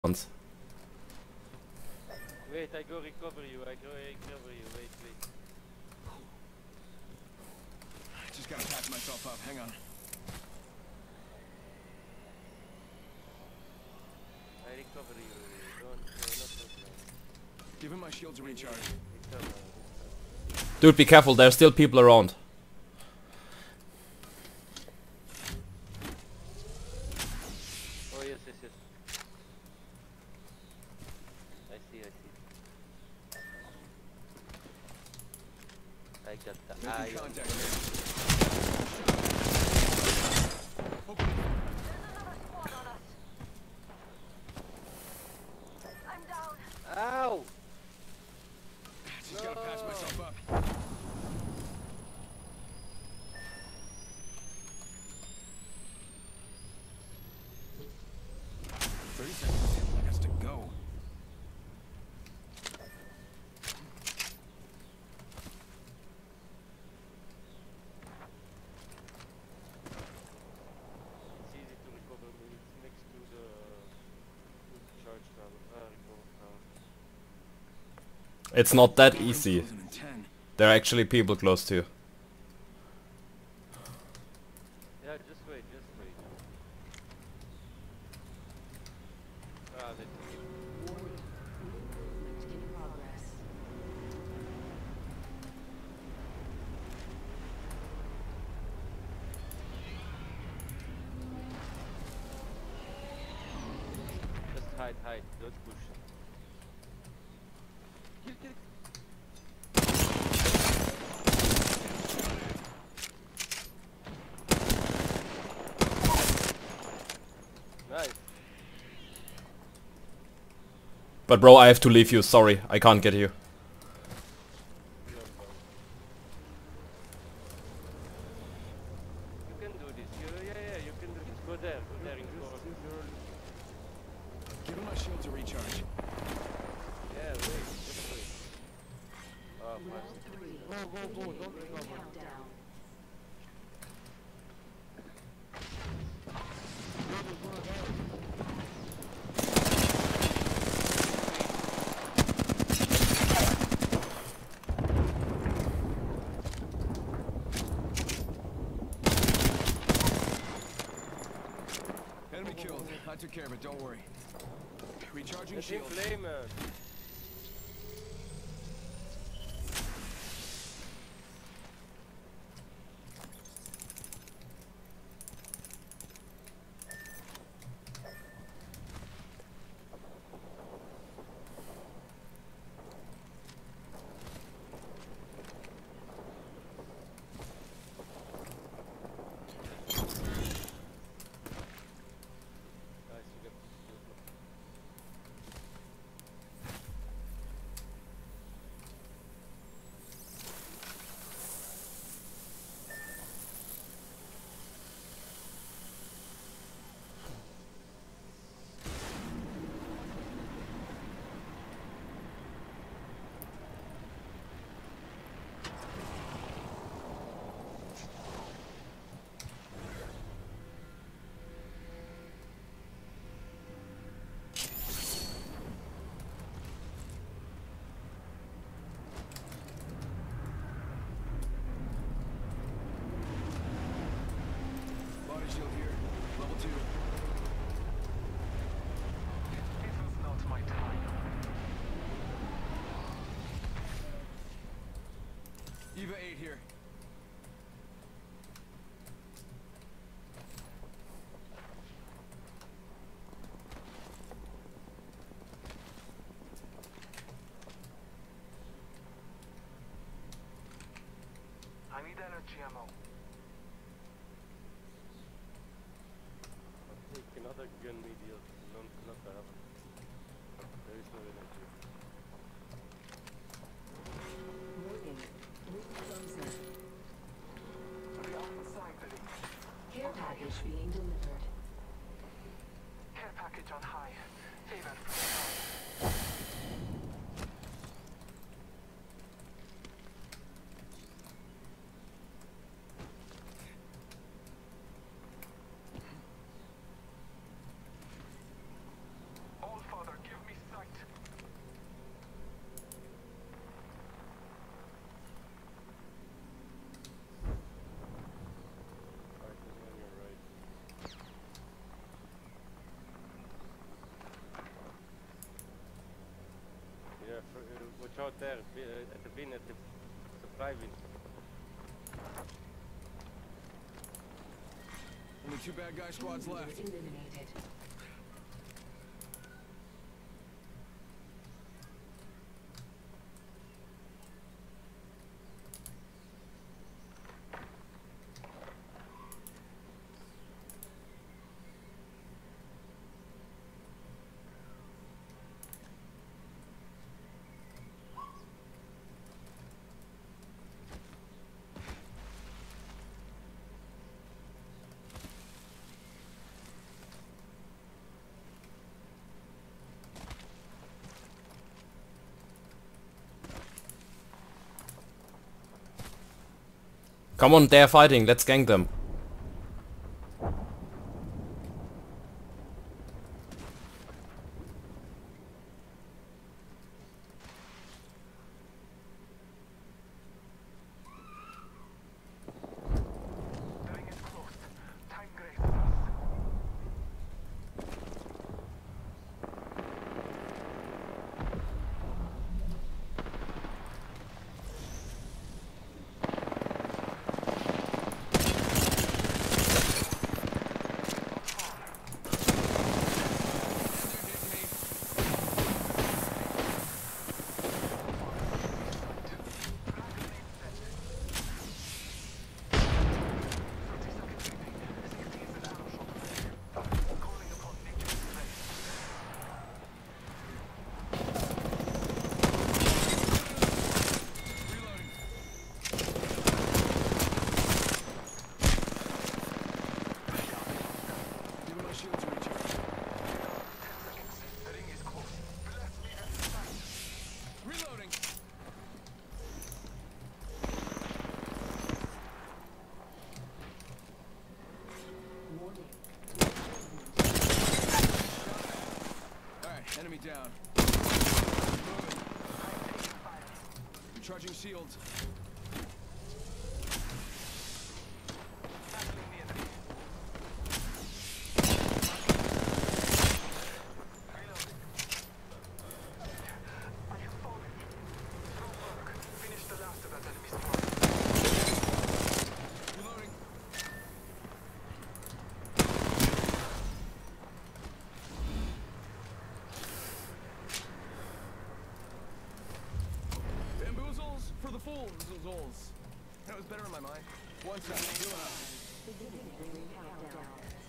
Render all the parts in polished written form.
once. Wait, I go recover you. Wait. I just gotta patch myself up. Hang on. I recover you. Don't, no problem. Give him my shield to recharge. Recover. Dude, be careful, there's still people around. Oh, yes. I see. I got the eye Making on contact. I'm down. Ow! Just gotta patch myself up. 30 seconds. Has to go. It's easy to recover me. It's next to the charge tower. Recover tower. It's not that easy. Closing in 10. There are actually people close to you. Yeah, just wait. Ah, that's In progress. just hide. Don't push. Kill. Nice. But bro, I have to leave you, sorry, I can't get you. No problem. You can do this. Yeah, you can do this. Go there in corner. Give him my shield to recharge. Yeah, wait. Just wait. Oh, fuck. Go. Don't recover. Countdown. Enemy killed. I took care of it. Don't worry. Recharging It's in shield. flame, man. Nice, you get Body shield here. Level 2. This is not my time. Eva 8 here. I need energy ammo. take another gun medial. Not to have. There is no energy. Moving. Moving closer. The Alpha Scientist. Care package being delivered. Care package on high. Favored. out there at the bin, at the supply bin. Only 2 bad guy squads Enemy left. eliminated. Come on, they're fighting. Let's gank them. Giving my shields a recharge. Reloading. Warning. Alright, enemy down. Recharging shields. Reloading. Bamboozles for the fools. That was better in my mind. One second. Healing up. Beginning ring countdown.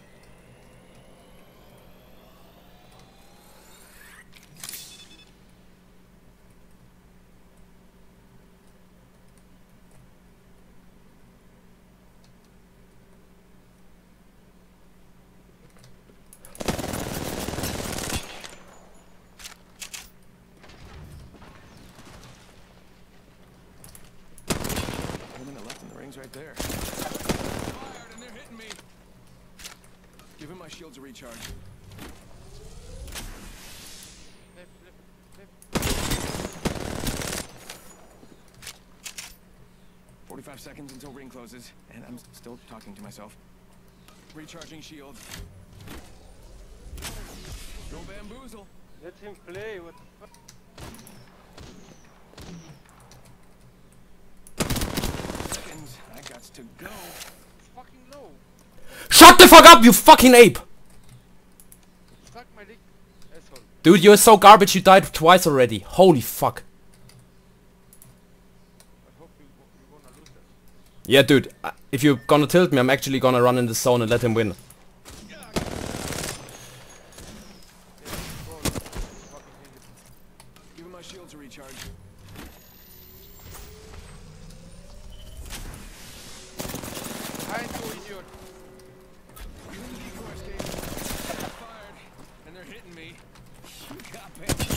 Women that left in the rings right there. Fired and they're hitting me. Giving my shields a recharge. Left, left, left. 45 seconds until ring closes, and I'm still talking to myself. Recharging shield. No bamboozle. Let him play, what the fuck? Seconds. I got to go. It's fucking low. Shut the fuck up, you fucking ape! Suck my dick, asshole. Dude, you're so garbage you died twice already. Holy fuck. I hope you wanna lose that. Yeah, dude, if you're gonna tilt me, I'm actually gonna run in the zone and let him win. Giving my shields a recharge. Behind you, idiot. Decoy escape. Fired, and they're hitting me. You got bamboozled.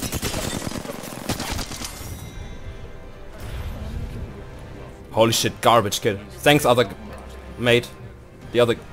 Holy shit, garbage kid. Thanks, other mate. The other